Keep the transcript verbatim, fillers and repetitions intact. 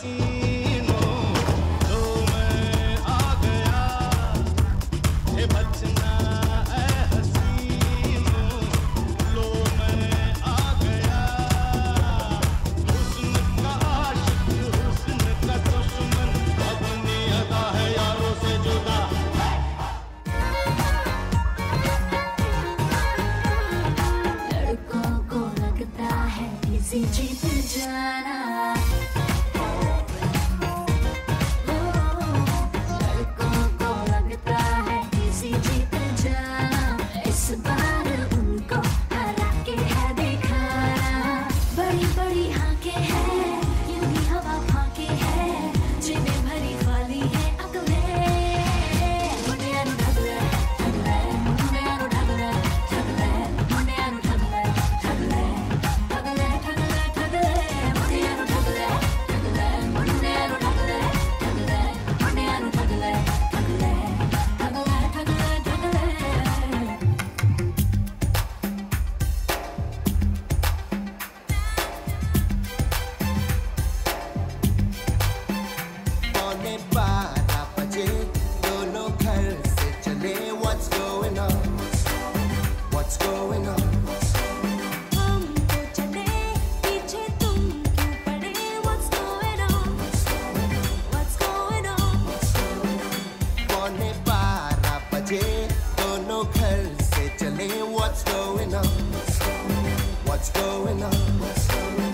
हसीनों, लो मैं आ गया, ये बचना ऐ हसीनों, लो मैं आ गया, हुस्न का आशिक, हुस्न का दुश्मन, अपनी अदा है यारों से जुदा। लड़कों को लगता है इसी जीत जाना, लड़कों को लगता है इसी जीत जाना, इस बार उनको हरा के है दिखाना। बड़ी बड़ी हाके हैं, यूं ही हवा फाके हैं, जिन्हें भरी खाली है अकलें। मुंडिया नु ढगले ढगले, मुंडिया नु ढगले ढगले, मुंडिया नु ढगले ढगले, ढगले ढगले ढगले, मुंडिया नु ढगले ढगले, मुंडिया नु ढगले ढगले, मुंडिया नु ढगले ढगले, ढगले ढगले ढगले। पौने बारह बजे दोनों घर से चले। What's going on? What's going on? हम तो चले पीछे तुम क्यों पड़े? What's going on? What's going on? पौने बारह बजे दोनों घर से चले। What's going on? What's going on?